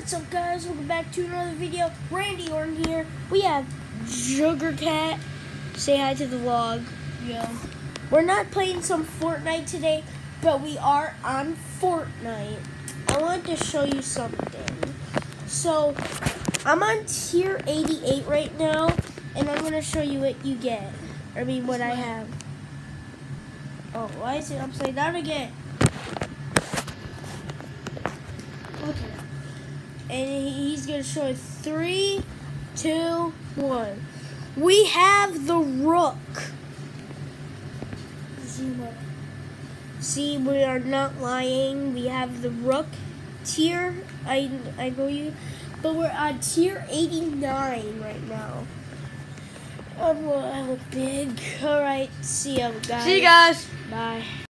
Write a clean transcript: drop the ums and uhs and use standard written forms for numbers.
What's up, guys? Welcome back to another video. Randy Orton here. We have Sugar Cat. Say hi to the vlog. Yeah. We're not playing some Fortnite today, but we are on Fortnite. I want to show you something. So, I'm on tier 88 right now, and I'm going to show you what you get. I mean, what I have. Oh, why is it upside down again? Okay. And he's going to show it 3, 2, 1. We have the rook. See, we are not lying. We have the rook tier. I know you. But we're on tier 89 right now. I look big. Alright, see you guys. See you guys. Bye.